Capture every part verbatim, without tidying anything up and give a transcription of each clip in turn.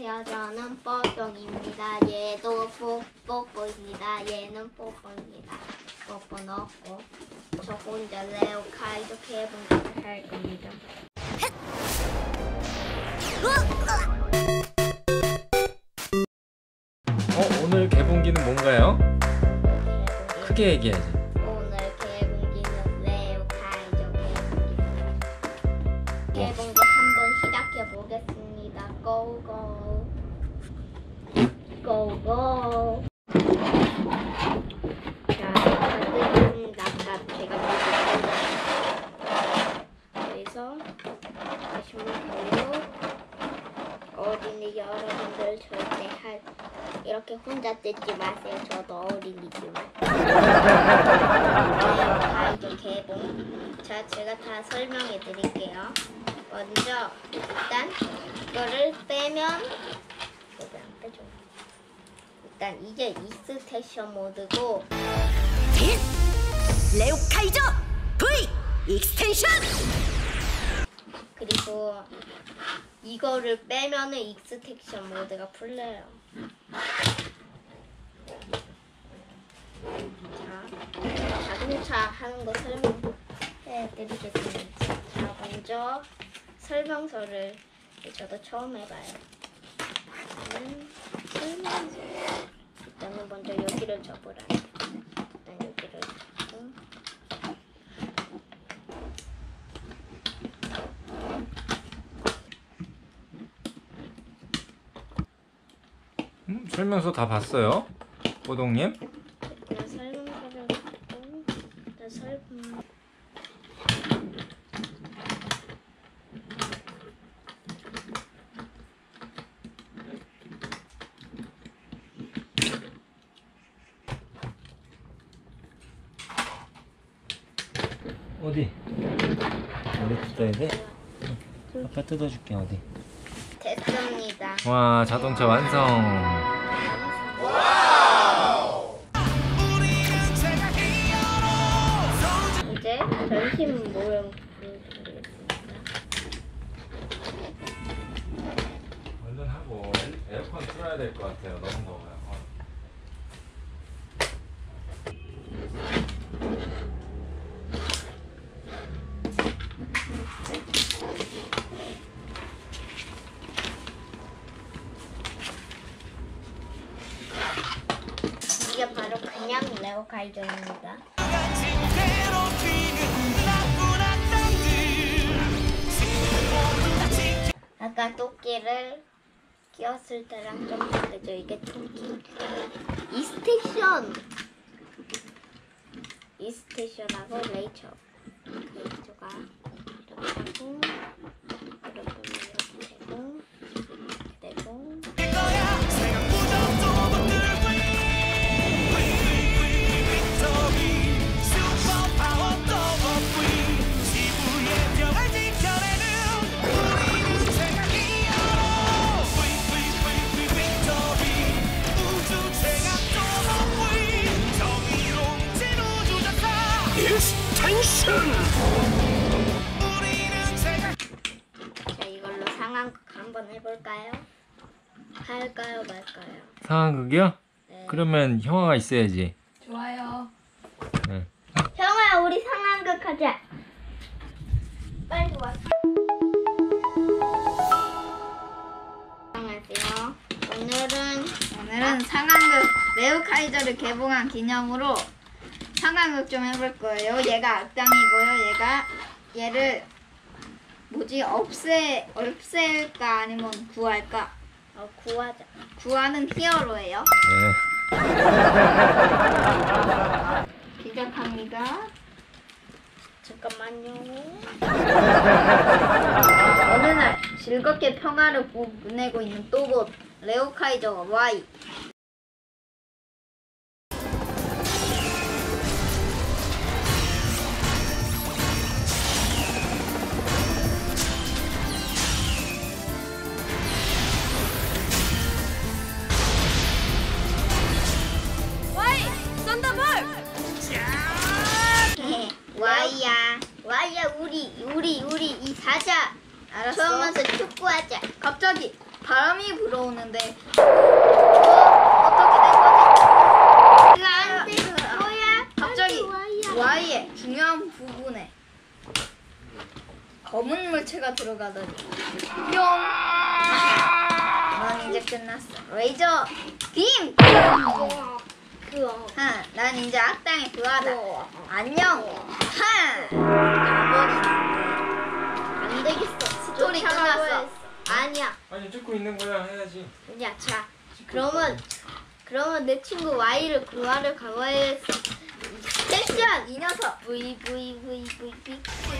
안녕하세요. 저는 뽀똥입니다. 얘도 뽀뽀입니다. 얘는 뽀뽀입니다. 뽀뽀 넣고 저 혼자 레오카이도 개봉을 할 겁니다. 어, 오늘 개봉기는 뭔가요? 개봉기. 크게 얘기해야지. 오늘 개봉기는 레오카이도 개봉기입니다. 개봉기 한번 시작해 보겠습니다. 고고 고고. 자, 다들 아까 제가 그래서 다시마요. 어린이 여러분들 절대 할 이렇게 혼자 뜯지 마세요. 저도 어린이지만. 아이도 개봉. 자, 제가 다 설명해 드릴게요. 먼저 일단 이거를 빼면 이거 안 빼줘. 일단 이게 익스텐션 모드고 레오카이저 V 익스텐션. 그리고 이거를 빼면은 익스텐션 모드가 풀려요. 자, 자동차 하는 거 설명해 드리겠습니다. 자, 먼저 설명서를 저도 처음 해봐요. 일단은 설명서. 일단은 먼저 여기를 접으라. 일단 여기를 접고. 음, 설명서 다 봤어요, 뽀동님? 일단 설명서를 받고 일단 설명. 어디? 어디 뜯어야 돼? 아빠 뜯어줄게. 어디? 됐습니다. 와, 자동차 완성. 이제 전신 모형 보여드리겠습니다. 얼른 하고 에어컨 틀어야 될 것 같아요. 너무 더워요. 이게 바로 그냥 레오카이저입니다. 아까 토끼를 끼웠을 때랑 좀 다르죠. 이게 토끼 이스테이션 이스테이션하고 레이처 레이처가 이렇게 하고 이렇게 되고 이렇게 되고 자, 이걸로 상황극 한번 해볼까요? 할까요 말까요? 상황극이요? 네. 그러면 형아가 있어야지. 좋아요. 네. 형아, 우리 상황극 하자. 빨리 와. 안녕하세요. 오늘은 오늘은 상황극 레오카이저를 개봉한 기념으로 상황극 좀 해볼 거예요. 얘가 악당이고요. 얘가 얘를 뭐지 없애 없앨까 아니면 구할까? 어, 구하자. 구하는 히어로예요. 네. 시작합니다. 잠깐만요. 어느 날 즐겁게 평화를 보내고 있는 또봇 레오카이저 Y. 와이야, 와이야, 우리, 우리, 우리 이 사자. 알았어. 처음부터 축구하자. 갑자기 바람이 불어오는데 어, 어떻게 된 거지? 이거 안 돼. 뭐야? 갑자기 Y야. Y의 중요한 부분에 검은 물체가 들어가더니 뿅! 넌 이제 끝났어. 레이저 빔! 그거. 그거. 하, 난 이제 악당의 부하다. 그거. 안녕. 하. 가버리. 안 되겠어. 스토리 쫓아가고 끝났어. 했어. 아니야. 아니 찍고 있는 거야 해야지. 야, 자. 그러면 그러면 내 친구 Y를 구하러 가봐야겠어. 텐션 이 녀석. V V V V V.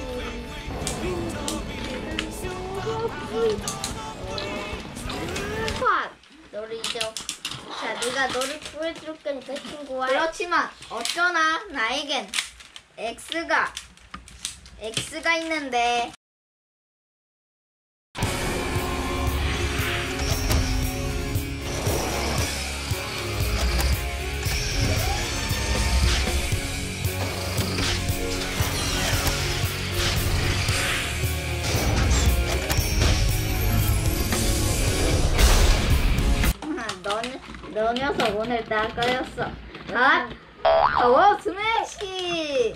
화. 너를 이제 자, 내가 너를 구해줄 거니까 친구 Y. 그렇지만 어쩌나 나에겐 X가 X가 있는데 넌, 너 녀석 오늘 다 까였어. 아, 파워 스매시!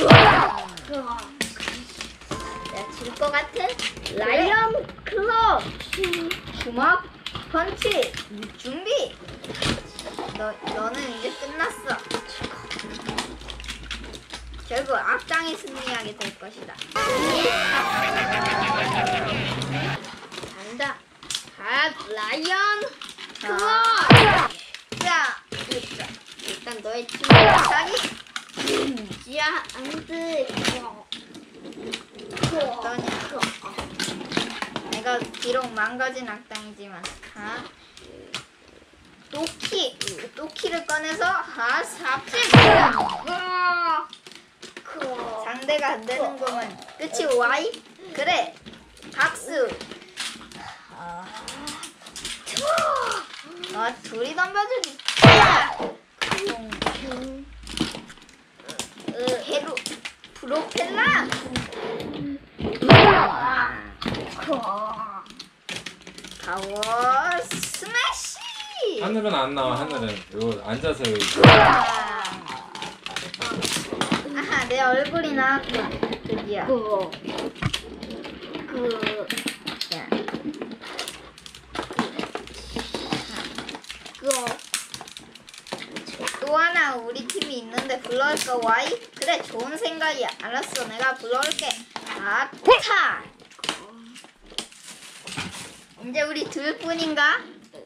질 것 같은 라이언 클럽. 주먹, 펀치, 준비! 너, 너는 이제 끝났어. 결국 악당이 승리하게 될 것이다. 간다. 갓 라이언 클럽. 아, 자, 일단, 일단 너의 친구 자기 야, 안 돼. 어떠냐? 내가 비록 망가진 악당이지만, 아, 또키, 또키를 꺼내서 아, 삽질! 아, 상대가 안 되는구먼. 끝이 Y? 그래, 박수. 아, 둘이 덤벼주기. 헤루, 프로펠라. 파워 스매시. 하늘은 안 나와 하늘은. 이거 앉아서 여기. 아하, 내 얼굴이 나왔군. 드디어. 그, 그, 자, 그거. 또 하나 우리 팀이 있는데 불러올까 Y? 그래, 좋은 생각이야. 알았어, 내가 불러올게. 아, 타. 이제 우리 둘뿐인가?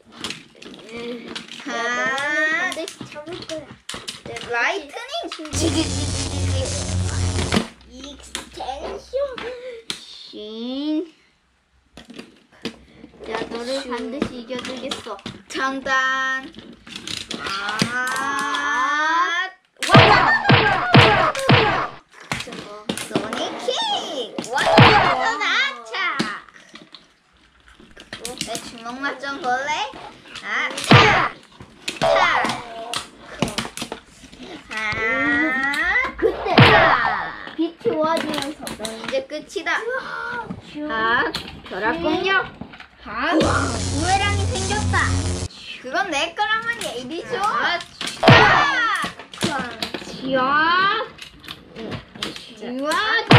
아, 반드시 잡을 거야. 라이트닝. 익스텐션. 신. 야, 너를 슈. 반드시 이겨주겠어. 장단. 아, 와! 소니킥. 완전 아차. 내 주먹 맛 좀 볼래? 아, 차, 차. 아, 그때 차. 빛이 좋아지면서. 너 이제 끝이다. 아, 벼락 공격. 아, 부메랑이 생겼다. 그건 내 거라면 얘기죠. 아, 아, 지야. 지와.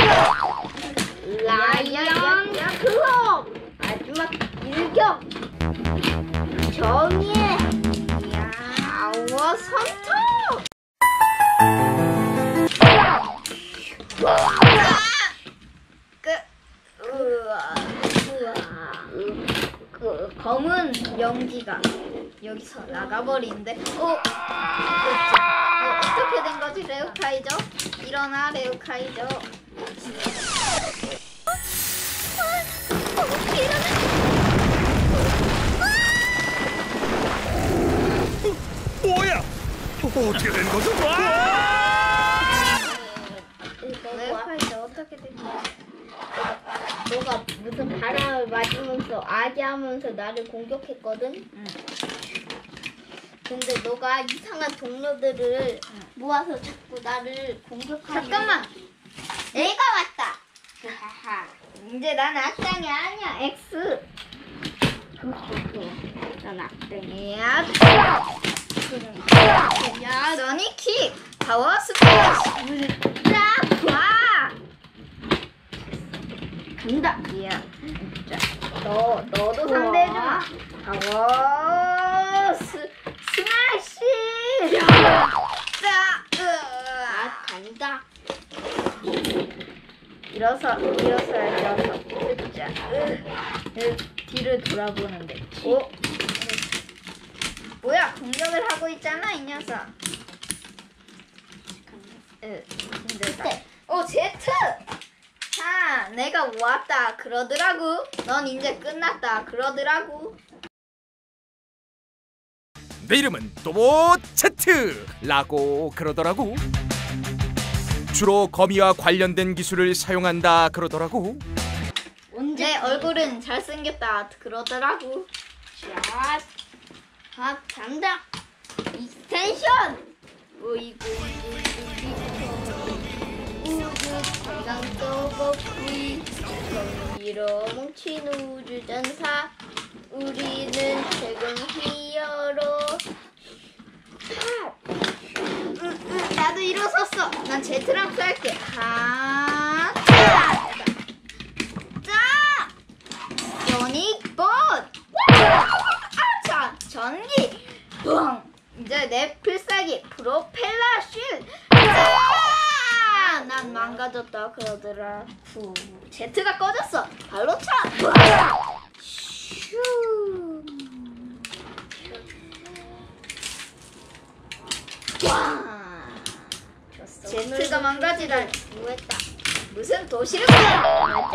라이언 클럽. 마지막 일격. 정의의 파워 선톡. 그, 으아, 그 검은 연기가 여기서 나가버리는데, 어, 그치. 어, 어떻게 된 거지, 레오카이저? 일어나, 레오카이저. 어떻게 일어나? 뭐야? 어떻게 된 거죠? 레오카이저 어떻게 된 거야? 너가 무슨 바람을 맞으면서 아기하면서 나를 공격했거든. 응. 근데 너가 이상한 동료들을 모아서 자꾸 나를 공격하니. 잠깐만! 내가 왔다. 하하. 이제 난 악당이 아니야, X. 난 악당이야. 야, 야, 써니킥 파워 스매시. 자, 봐. 간다. 야, 자, 너 너도 상대해주마. 파워 스 스매시. 자, 아, 으아. 간다. 일어서, 일어서, 일어서. 자, 으, 으, 뒤를 돌아보는데. 오, 뭐야? 공격을 하고 있잖아, 이 녀석. 으, 힘들다. 오, 제트. 아, 내가 왔다 그러더라고. 넌 이제 끝났다 그러더라고. 내 이름은 또보 제트라고 그러더라고. 주로 거미와 관련된 기술을 사용한다 그러더라고. 내 얼굴은 잘생겼다 그러더라고. 자, 아, 간다. 익스텐션. 우이구 우주 최강 서버 V 경기로 뭉친 우주 전사. 우리는 최강 히어로. 으, 으, 나도 일어섰어. 난 제트랑 쏠게. 하, 자, 자, 소닉봇. 자, 전기. 뻥. 이제 내 필살기 프로펠러 쉴. 자, 난 망가졌다 그러더라. 후, 제트가 꺼졌어. 발로 차. 슈. 와. 제트가 망가지다니. 뭐했다. 무슨 도시를 봐.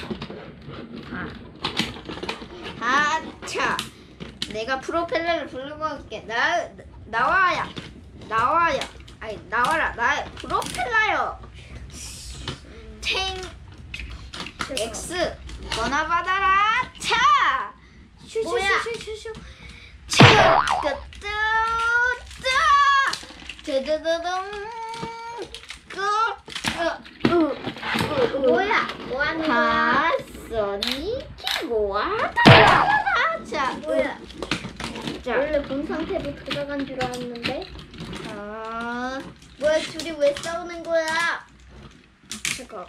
아, 차. 내가 프로펠러를 불러볼게. 나 나와야. 나와야. 아니, 나와라. 나 프로펠러요. 탱 X 전화 받아라. 차. 뭐야? 슈슈슈슈슈. 차. 끄뜨. 드드드둥. 끄. 뭐야? 뭐 하는 거야? 아, 써니키 뭐하다. 자, 뭐야? 자, 원래 본 상태로 들어간 줄 알았는데. 아, 뭐야? 둘이 왜 싸우는 거야? 잠깐.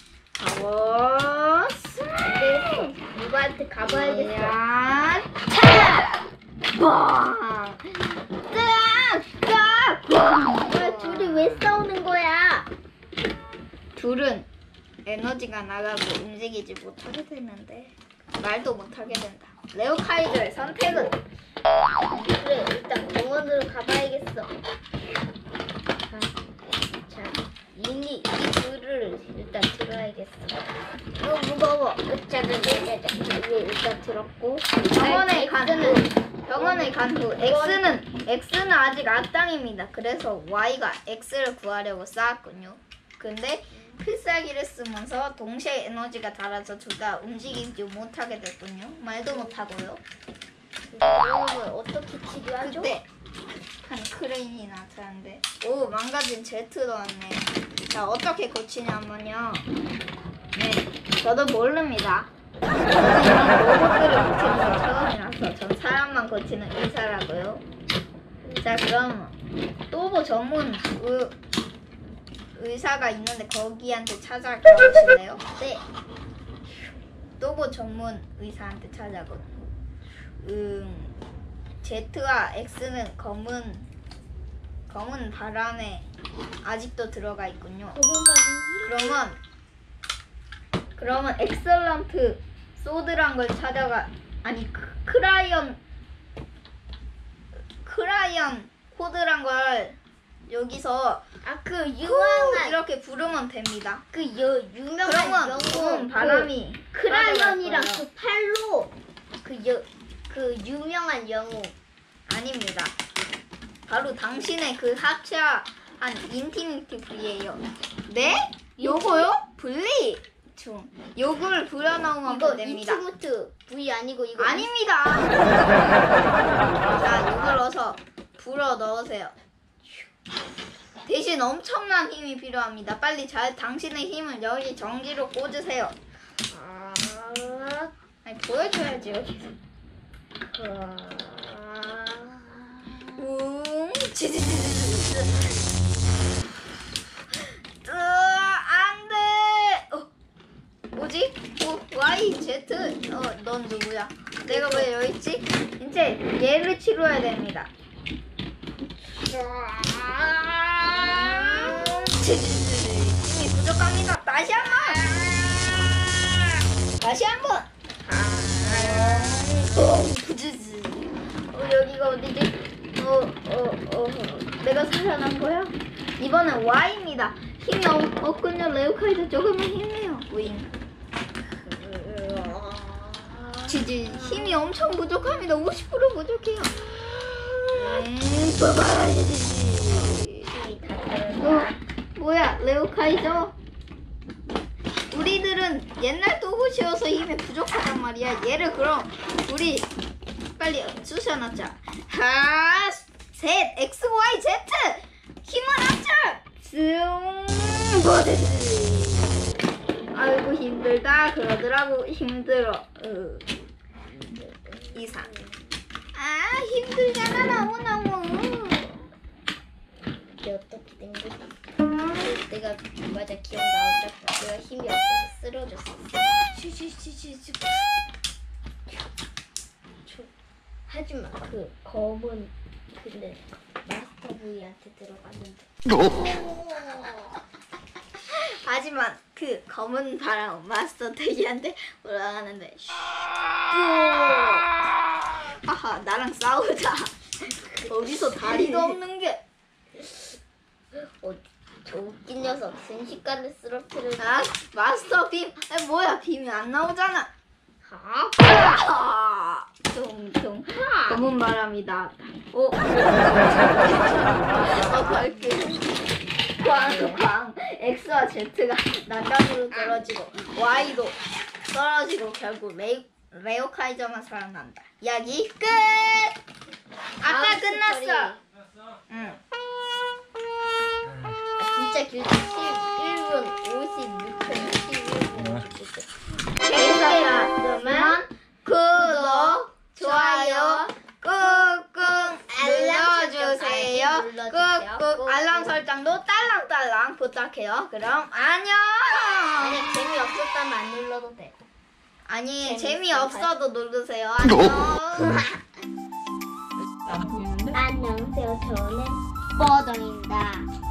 파워 네, 누구한테 가봐야겠어. 야, 차! 빵! 딱! 딱! 빵! 뭐야? 둘이 왜 싸우는 거야? 둘은 에너지가 나가고 움직이지 못하게 되는데 말도 못하게 된다. 레오카이저의 선택은 그래, 일단 병원으로 가봐야겠어. 자, 자, 이미 이 둘을 일단 들어야겠어. 어, 무거워. 짜자자자자. 이게 일단 들었고. 병원에 간 후, X는 병원에 간 후 X는 X는 아직 악당입니다. 그래서 Y가 X를 구하려고 쌓았군요. 근데 필살기를 쓰면서 동시에 에너지가 닳아서 둘 다 움직이지 못하게 됐군요. 말도 못하고요. 그러면 어떻게 치료하죠? 그때 한 크레인이 나타났는데 오, 망가진 제트도 왔네. 자, 어떻게 고치냐면요. 네, 저도 모릅니다. 저는 이런 로봇들을 고치는 건 처음이라서 전 사람만 고치는 의사라고요. 자, 그럼 또보 전문 의, 의사가 있는데 거기한테 찾아가 보실래요? 네. 또보 전문 의사한테 찾아가. 음, Z와 X는 검은 검은 발 안에 아직도 들어가 있군요. 그러면 그러면 엑설런트 소드란 걸 찾아가. 아니 크, 크라이언 크라이언 코드란 걸 여기서 아, 그 후 유명한 이렇게 부르면 됩니다. 그 여, 유명한 그러면 영웅 검은 바람이 그 크라이언이랑 따라갈 거예요. 그 팔로 그 여, 그 유명한 영웅. 아닙니다. 바로 당신의 그 합체한 인피니티 V예요. 네? 요거요? 분리 중. 요걸 불어넣으면 이거 됩니다. 이티무트 V 아니고 이거 아닙니다. 자, 이걸 넣어서 불어 넣으세요. 대신 엄청난 힘이 필요합니다. 빨리 잘 당신의 힘을 여기 정지로 꽂으세요. 아, 아니, 보여줘야지 여기서. 웅 지지지지지. 으 안돼. 어 뭐지? 어 Y Z. 어넌 누구야? 내가 왜 여기 있지? 이제 얘를 치료해야 됩니다. 힘이 부족합니다. 다시 한 번. 다시 한 번. 어, 부즈즈. 어, 여기가 어디지? 어, 어, 어, 내가 살아난 거야? 이번엔 Y입니다. 힘이 없, 없군요. 레오카이도 조금만 힘내요. 윙. 지지, 힘이 엄청 부족합니다. 오십 퍼센트 부족해요. 음, 어, 뭐야, 레오카이죠? 우리들은 옛날 또봇이어서 힘이 부족하단 말이야. 얘를 그럼 우리 빨리 쑤셔놨자. 하나, 셋, X, Y, Z 힘을 합쳐. 슝, 버드드. 아이고 힘들다 그러더라고. 힘들어. 으. 이상. 아 힘들잖아 너무너무. 이게 어떻게 된 거지? 내가 맞아 기억나. 내가 힘이 없어서 쓰러졌어. 치치치치치. 하지만 그 검은 근데 마스터 부이한테 들어갔는데. 하지만 그 검은 바람 마스터 대기한테 올라가는데. 하하 나랑 싸우자. 어디서 다리도 없는 게. 어, 저 웃긴 녀석 순식간에 쓰러뜨려. 아 마스터 빔. 아 뭐야 빔이 안 나오잖아. 아, 아, 둥둥 검은 바람이 나왔다. 오. 어 밝게. 광광. X와 Z가 난간으로 떨어지고 Y도 떨어지고 결국 레 레오카이저만 살아난다. 이야기 끝. 아까 다음 끝났어. 스토리. 응. 아, 진짜 길다. 십일 분 오십육 초 이십일 분 오십육 초. 재밌게 봤으면 구독, 좋아요 꾹꾹 눌러주세요. 꾹꾹 알람 설정도 딸랑딸랑 부탁해요. 그럼 안녕. 만약 재미없었다면 안 눌러도 돼. 아니 재밌어. 재미없어도 누르세요. 안녕. 안녕하세요. 저는 뻐덩입니다.